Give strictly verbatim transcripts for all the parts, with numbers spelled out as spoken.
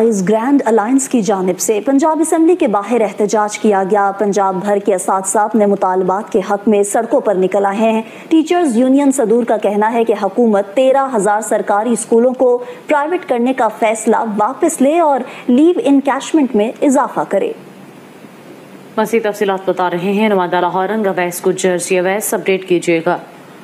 Employees grand alliance की जानिब से पंजाब असम्बली के बाहर एहतजाज किया गया। पंजाब भर के असातिज़ा अपने मुतालबात के हक में सड़कों पर निकल आए हैं। टीचर्स यूनियन सदूर का कहना है कि हुकूमत तेरह हजार सरकारी स्कूलों को प्राइवेट करने का फैसला वापस ले और लीव इनकैशमेंट में इजाफा करे। मज़ीद तफसीलात बता रहे हैं नुमाइंदा लाहौर अवैस गुज्जर। जी अवैस, अपडेट कीजिएगा।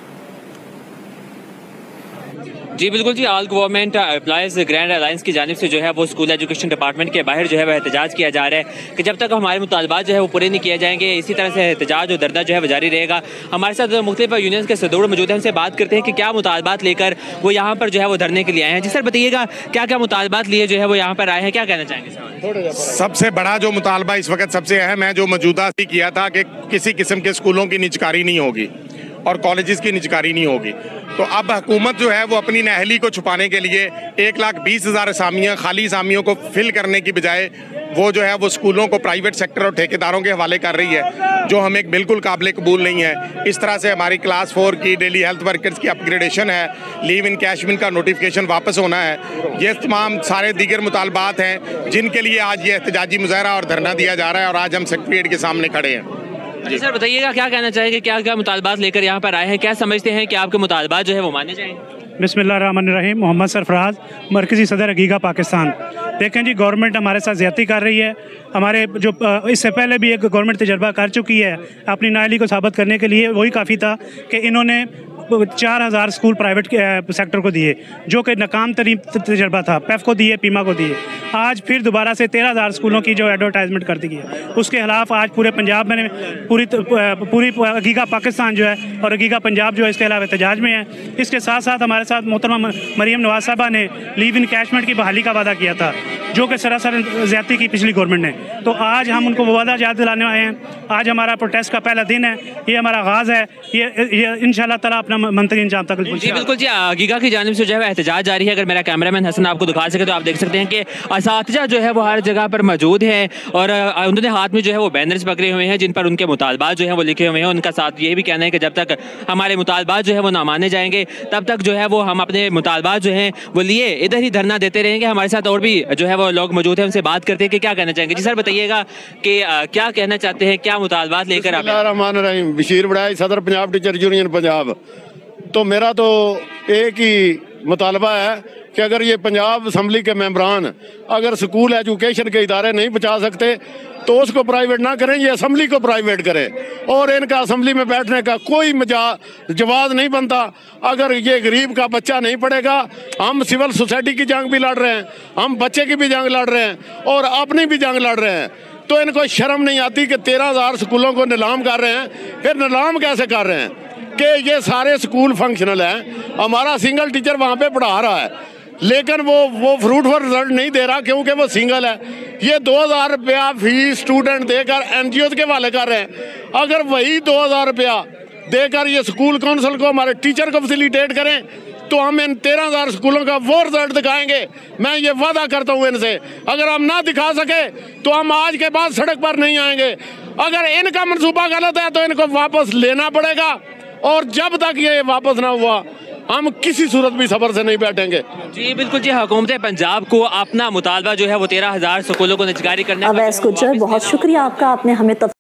जी बिल्कुल जी, all government employees grand alliance की जानिब से जो है वो स्कूल एजुकेशन डिपार्टमेंट के बाहर जो है वह एहतजाज किया जा रहा है कि जब तक हमारे मुतालबात जो है वो पूरे नहीं किए जाएंगे, इसी तरह से एहतजाज और धरना जो है वो जारी रहेगा। हमारे साथ मुख्तलिफ यूनियंस के सदूर मौजूद हैं, उनसे बात करते हैं कि क्या मुतालबात लेकर वो यहाँ पर जो है वो धरने के लिए आए हैं। जी सर, बताइएगा क्या क्या मुतालबात लिए जो है वो यहाँ पर आए हैं, क्या कहना चाहेंगे? सबसे बड़ा जो मुतालबा इस वक्त सबसे अहम है, जो मौजूदा किया था कि किसी किस्म के स्कूलों की निजकारी नहीं होगी और कॉलेजेस की निजकारी नहीं होगी। तो अब हुकूमत जो है वो अपनी नाअहली को छुपाने के लिए एक लाख बीस हज़ार असामियाँ खाली असामियों को फिल करने की बजाय वो जो है वो स्कूलों को प्राइवेट सेक्टर और ठेकेदारों के हवाले कर रही है, जो हमें बिल्कुल काबिल कबूल नहीं है। इस तरह से हमारी क्लास फोर की डेली हेल्थ वर्कर्स की अपग्रेडेशन है, लीव इनकैशमेंट का नोटिफिकेशन वापस होना है, ये तमाम सारे दीगर मुतालबात हैं जिनके लिए आज ये एहतजाजी मुजाहरा और धरना दिया जा रहा है और आज हम सेक्रेटेरिएट के सामने खड़े हैं। जी सर, बताइएगा क्या कहना चाहेंगे, क्या क्या मुतालबात लेकर यहाँ पर आए हैं, क्या समझते हैं कि आपके मुतालबात जो है वो माने जाएंगे? बिस्मिल्लाहिर्रहमानिर्रहीम। मोहम्मद सरफराज, मरकज़ी सदर अगीगा पाकिस्तान। देखें जी, गवर्नमेंट हमारे साथ ज़्यादती कर रही है। हमारे जो इससे पहले भी एक गवर्नमेंट तजर्बा कर चुकी है अपनी नाअहली को साबित करने के लिए, वही काफ़ी था कि इन्होंने चार हज़ार स्कूल प्राइवेट सेक्टर को दिए, जो कि नाकाम तरीन तजर्बा था। पेफ को दिए, पीमा को दिए। आज फिर दोबारा से तेरह हज़ार स्कूलों की जो एडवर्टाइजमेंट कर दी गई है, उसके खिलाफ आज पूरे पंजाब में पूरी पूरी अगीगा पाकिस्तान जो है और अगीगा पंजाब जो है इसके अलावा एहतजाज में है। इसके साथ साथ हमारे साथ मोहतरमा मरीम नवाज साहबा ने लीव इनकैशमेंट की बहाली का वादा किया था, जो कि सरासर ज़्यादती की पिछली गवर्नमेंट ने। तो आज हम उनको वो वादा याद दिलाने आए हैं। आज हमारा प्रोटेस्ट का पहला दिन है, ये हमारा आगाज़ है। ये, ये इंशाल्लाह ताला अपना मंत्री इंजाम तक। जी बिल्कुल जी, अगीगा की जानिब से जो है एहतजाज जारी है। अगर मेरा कैमरामैन हसन आपको दिखा सके तो आप देख सकते हैं कि असातिज़ा जो है वो हर जगह पर मौजूद हैं और उन्होंने हाथ में जो है वो बैनर्स पकड़े हुए हैं जिन पर उनके मुतालबात जो है वो लिखे हुए हैं। उनका साथ ये भी कहना है कि जब तक हमारे मुतालबात जो है वो ना माने जाएंगे तब तक जो है वो हम अपने मुतालबात जो हैं वो लिए इधर ही धरना देते रहेंगे। हमारे साथ और भी जो है वो लोग मौजूद हैं, उनसे बात करते हैं कि क्या कहना चाहेंगे। जी सर, बताइएगा कि क्या कहना चाहते हैं, क्या मुतालबात लेकर आप? बिस्मिल्लाहिर्रहमानिर्रहीम। बशीर बड़ाई, सदर पंजाब टीचर यूनियन पंजाब। तो मेरा तो एक ही मुतालबा है कि अगर ये पंजाब असम्बली के मेंबरान अगर स्कूल एजुकेशन के इदारे नहीं बचा सकते तो उसको प्राइवेट ना करें, ये असम्बली को प्राइवेट करें। और इनका असम्बली में बैठने का कोई मजा जवाब नहीं बनता। अगर ये गरीब का बच्चा नहीं पढ़ेगा, हम सिविल सोसाइटी की जंग भी लड़ रहे हैं, हम बच्चे की भी जंग लड़ रहे हैं और अपनी भी जंग लड़ रहे हैं। तो इनको शर्म नहीं आती कि तेरह हजार स्कूलों को नीलाम कर रहे हैं। फिर नीलाम कैसे कर रहे हैं कि ये सारे स्कूल फंक्शनल हैं, हमारा सिंगल टीचर वहाँ पे पढ़ा रहा है, लेकिन वो वो फ्रूटफुल रिजल्ट नहीं दे रहा क्योंकि वो सिंगल है। ये दो हज़ार रुपया फीस स्टूडेंट देकर एनजीओ के हवाले कर रहे हैं। अगर वही दो हज़ार रुपया देकर ये स्कूल काउंसिल को हमारे टीचर को फैसिलिटेट करें तो हम इन तेरह हज़ार स्कूलों का वो रिजल्ट दिखाएंगे। मैं ये वादा करता हूँ इनसे, अगर हम ना दिखा सके तो हम आज के बाद सड़क पर नहीं आएंगे। अगर इनका मनसूबा गलत है तो इनको वापस लेना पड़ेगा और जब तक ये वापस ना हुआ हम किसी सूरत भी सबर से नहीं बैठेंगे। जी बिल्कुल जी, हुकूमत पंजाब को अपना मुतालबा जो है वो तेरह हजार स्कूलों को निजकारी करने। अवैस गुज्जर, बहुत शुक्रिया आपका, आपने हमें